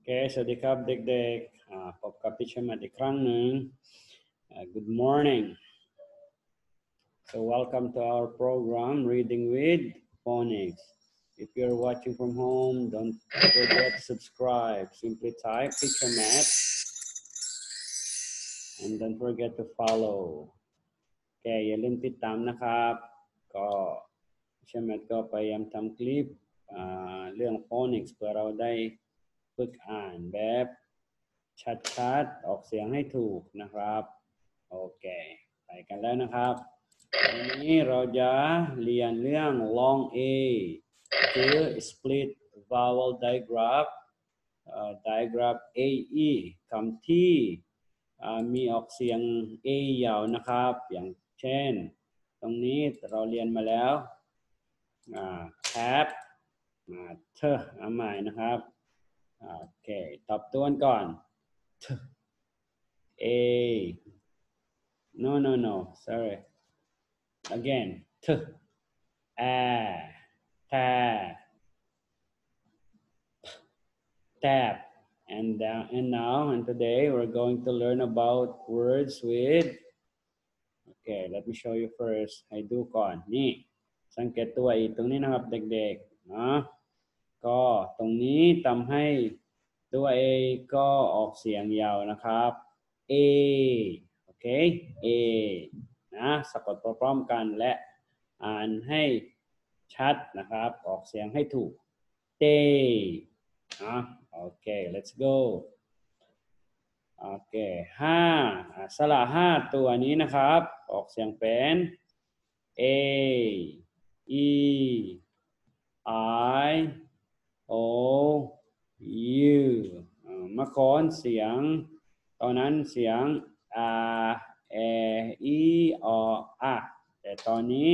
เคสวัสดีครับเด็กๆพบกับพี่ชมัดอีกครั้งหนึ่ง Good morning. So welcome to our program Reading with Phonics. If you're watching from home, don't forget to subscribe. Simply type Teacher Matt and don't forget to follow. อย่าลืมติดตามนะครับก็พี่ชมัดก็พยายามทำคลิปเรื่อง Phonics เพื่อเราได้ฝึกอ่านแบบชัดๆออกเสียงให้ถูกนะครับโอเคไปกันแล้วนะครับวันนี้เราจะเรียนเรื่อง long a คือ split vowel digraph digraph ae คำที่มีออกเสียง a ยาวนะครับอย่างเช่นตรงนี้เราเรียนมาแล้วcap เธอเอาใหม่นะครับโอเคตอบตัวก่อน A no sorry again T A ta tap and now and today we're going to learn about words with okay let me show you first ให้ดูก่อนนี่สังเกตตัวอีกตรงนี้นะครับเด็กๆเนาะก็ตรงนี้ทำให้ตัว A ก็ออกเสียงยาวนะครับ A โอเค A นะสะกดพร้อมๆกันและอ่านให้ชัดนะครับออกเสียงให้ถูก day นะโอเค let's go โอเคสระ5ตัวนี้นะครับออกเสียงเป็น A E I O U เมื่อก่อนเสียงตอนนั้นเสียงเออีอแต่ตอนนี้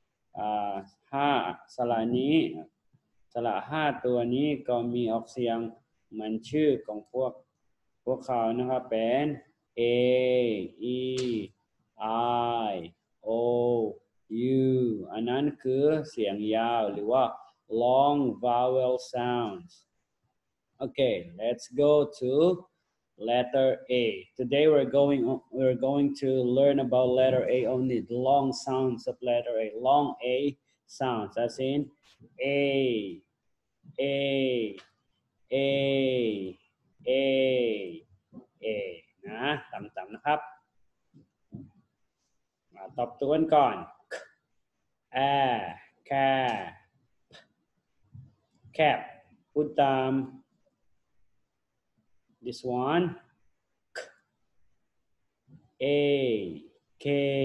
สระนี้สระ5ตัวนี้ก็มีออกเสียงเหมือนชื่อของพวกเขานะครับเป็น A E I O U อันนั้นคือเสียงยาวหรือว่า long vowel sounds. Okay, let's go to letter A. Today we're going to learn about letter A only, the long sounds of letter A. Long A sounds, as in A, A, A, A, A นะต่ำๆนะครับตอบตัวกันก่อนcap พูดตาม this one A K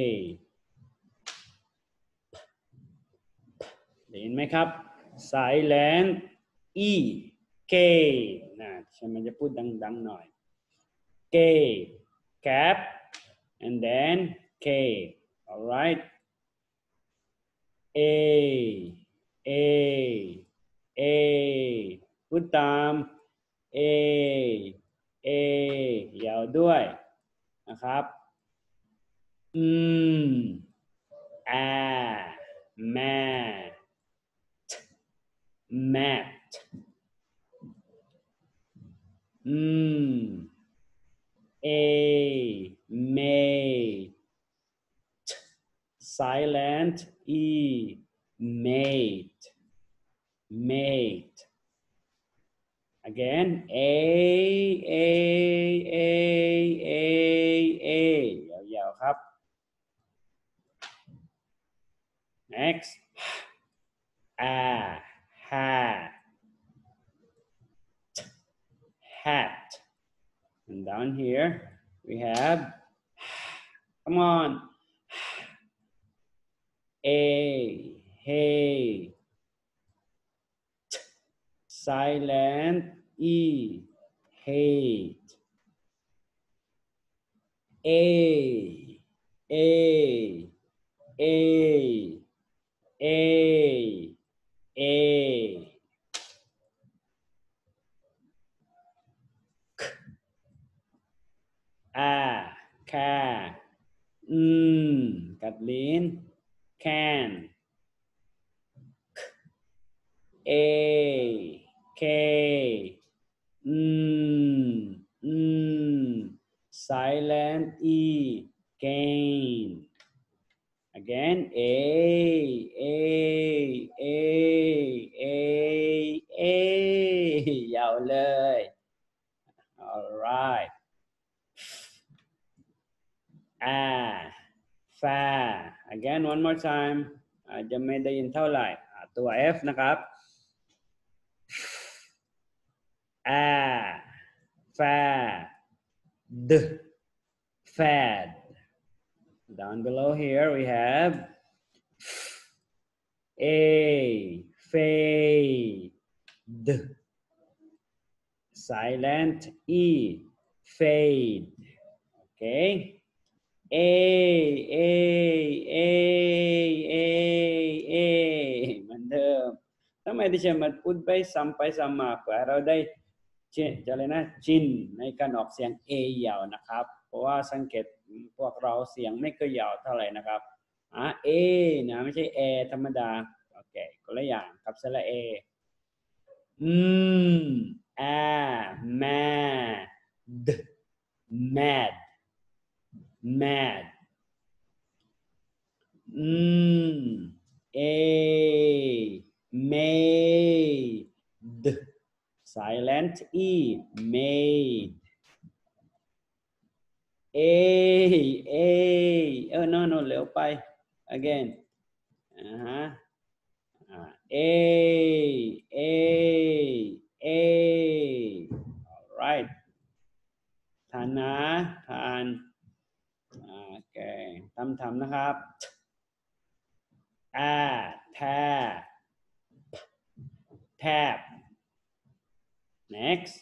ได้ยินไหมครับ silent E K นะฉันมันจะพูดดังๆหน่อย K cap and then K alright A A A พูดตาม A A ยาวด้วยนะครับmat A mate silent E mate again Aยาวๆครับ next hat and down here we have come on hey silent E hate Aกัดลิ้น can A K Silent E, gain. Again, A ยาวเลย alright fa again one more time อาจจะไม่ได้ยินเท่าไหร่ตัว F นะครับ fad fad down below here we have fade silent E fade okay A A A A A เหมือนเดิมทำไมที่จะมาพูดไปซ้ำมาเพื่อเราได้จะเลยนะชินในการออกเสียง A ยาวนะครับเพราะว่าสังเกตพวกเราเสียงไม่เคยยาวเท่าไหร่นะครับA นะไม่ใช่ A ธรรมดาโอเคคนละอย่างครับสระ A mad mad mad made silent E made no เร็วไป again alright ทานนะทานโอเคทำนะครับ tap next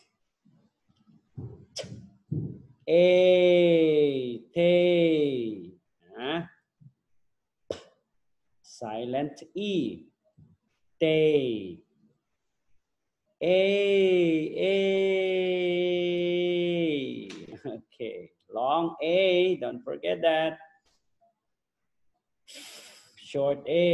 silent E tay okay long A don't forget that short A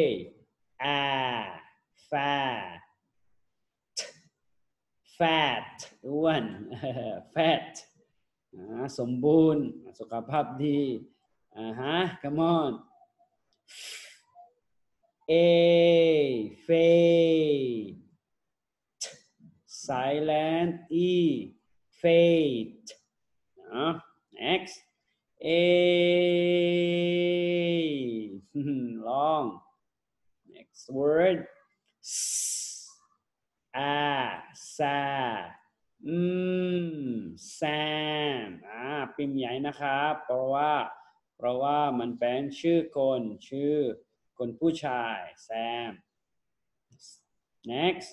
fat อ้วน fat สมบูรณ์สุขภาพดีcome on fade silent E fade next long next word sa Sam พิมพ์ใหญ่นะครับเพราะว่ามันเป็นชื่อคนผู้ชาย Sam next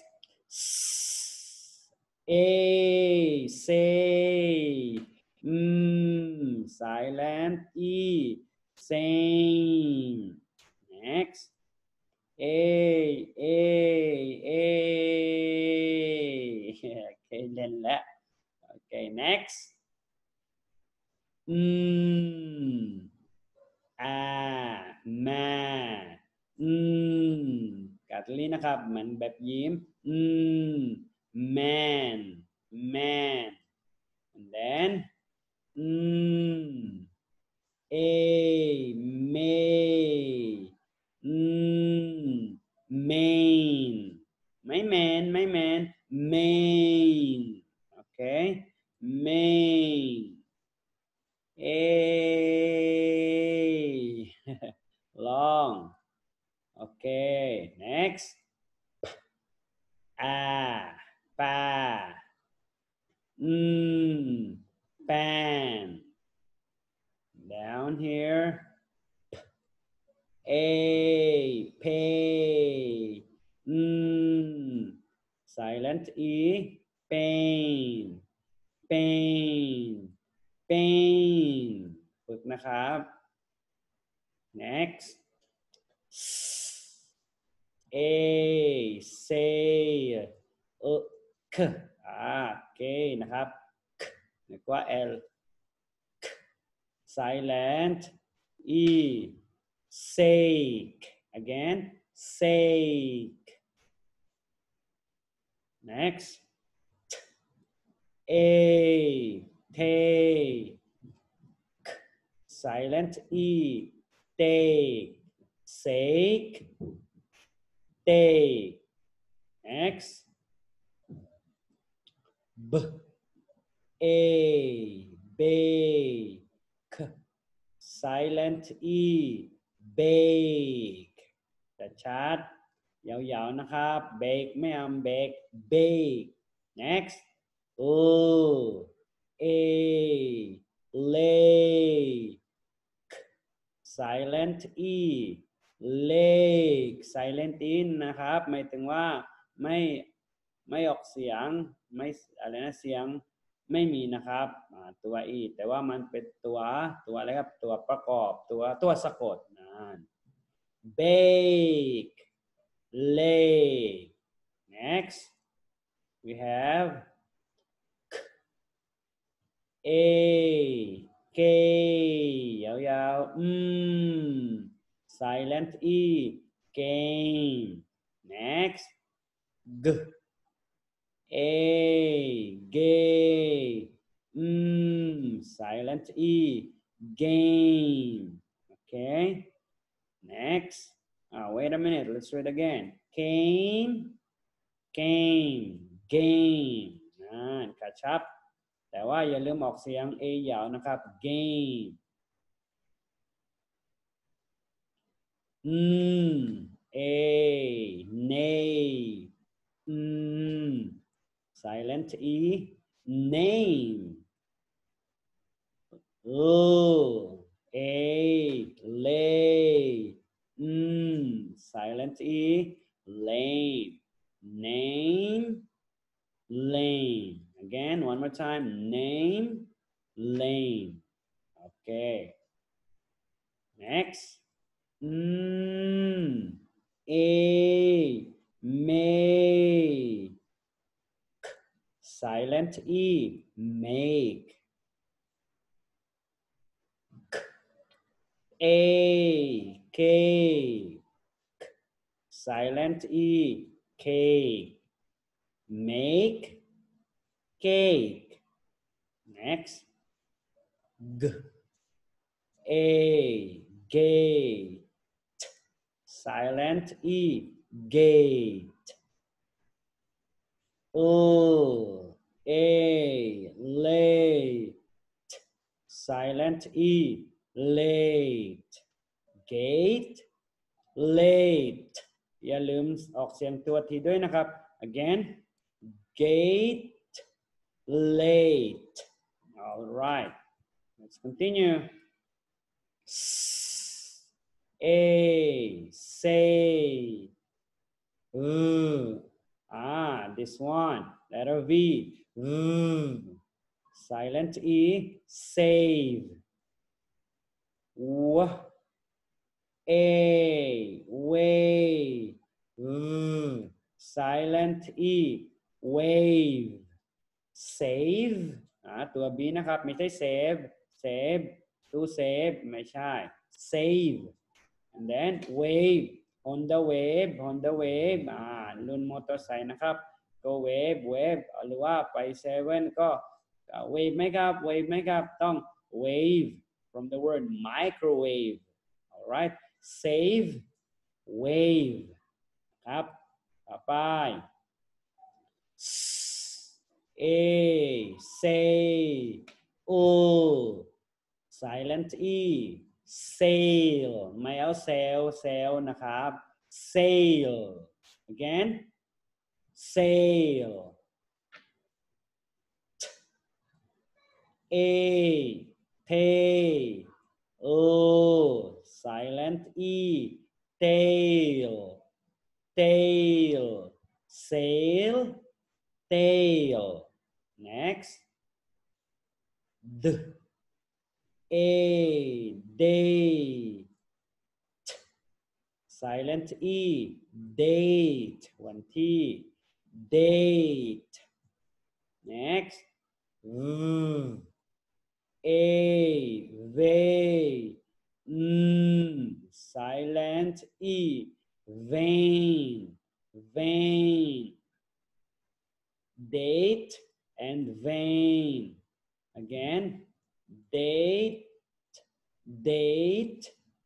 say silent E same next okay เล่นแล้ว okay nextมากัดลิ้นนะครับเหมือนแบบยิ้มman and then may main ไม่แมน main okay main long okay next pa pan down here pay silent E painฝึกนะครับ next say k k นะครับนึกว่า L silent E sake again sake next A, take. Silent E, take. Sake, take. Next. B, A, bake. Silent E, bake. ชัดๆยาวๆนะครับ bake ไม่เอา bake bake. Next. O, A, lake. Silent E, lake. Silent in นะครับหมายถึงว่าไม่ออกเสียงไม่อะไรนะเสียงไม่มีนะครับตัว e แต่ว่ามันเป็นตัวอะไรครับตัวประกอบตัวสะกดนะ bake, lake. Next we have a, k. ยาวๆsilent e, game. Next. G, A, gay. Silent E, game. Okay. Next. Wait a minute. Let's read again. Came, game, game. กระชับแต่ว่าอย่าลืมออกเสียง A ยาวนะครับ game. A, nay. Silent E, name. O, A, lay. Silent E, lame. Name, lame. Again, one more time. Name, lame. Okay. Next. A, may. Silent E, make. A, cake. Silent E, cake. Make, cake. Next. G, A, gate. Silent E, gate. O, A, late. Silent E, late. Gate, late. อย่าลืมออกเสียงตัวทีด้วยนะครับ again gate, late. All right, let's continue. A, say. This one, letter V. Silent E, save. W, A, wave. Silent E, wave. Save. ตัว B นะครับไม่ใช่ save save to save ไม่ใช่ save and then wave on the waveรุ่นมอเตอร์ไซค์นะครับก็ wave หรือว่าไปเซเว่นก็ wave ไหมครับ wave ไหมครับต้อง wave from the word microwave. alright save, wave ครับต่อไป A, say. O, silent E, sail ไม่เอา sail นะครับ sail again sail. A, tail. O, silent E, tail. Sail, tail. Next. D, A, day. Silent E, date. One T, date. Next. A, way. Silent E, vain. Date, and vain. Again, date, date,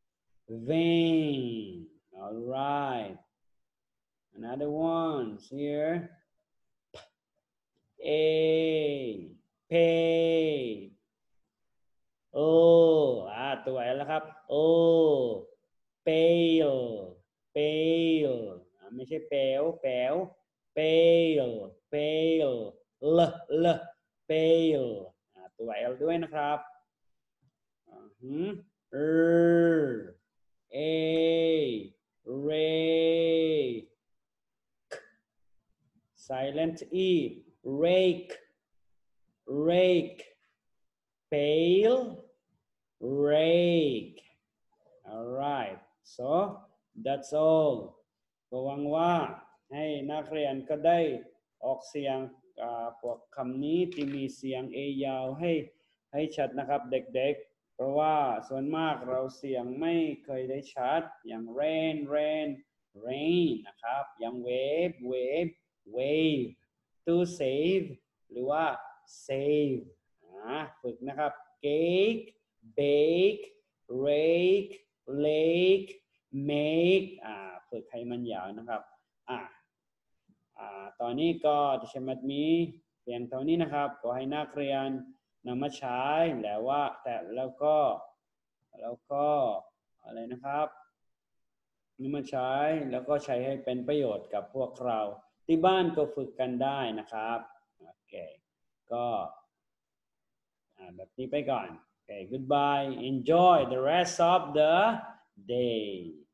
vain. All right. Another ones here. A, pay.ตัว L แล้วครับ pale, pale ไม่ใช่เปลวแปลว pale, pale, l, pale ตัว L ด้วยนะครับ a, rake, silent e, rake, rake, pale, rake. All right, so that's all ก็หวังว่าให้นักเรียนก็ได้ออกเสียงพวกคำนี้ที่มีเสียง A ยาวให้ชัดนะครับเด็กๆเพราะว่าส่วนมากเราเสียงไม่เคยได้ชัดอย่าง rain rain rain นะครับอย่าง wave wave wave to save หรือว่า save ฝึกนะครับ cake bake rake lake make ฝึกให้มันยาวนะครับตอนนี้ก็จะมัดมีเพียงเท่านี้นะครับขอให้นักเรียนนำมาใช้แล้วก็อะไรนะครับนำมาใช้แล้วก็ใช้ให้เป็นประโยชน์กับพวกเราที่บ้านก็ฝึกกันได้นะครับโอเคก็แบบนี้ไปก่อน Okay, goodbye. Enjoy the rest of the day.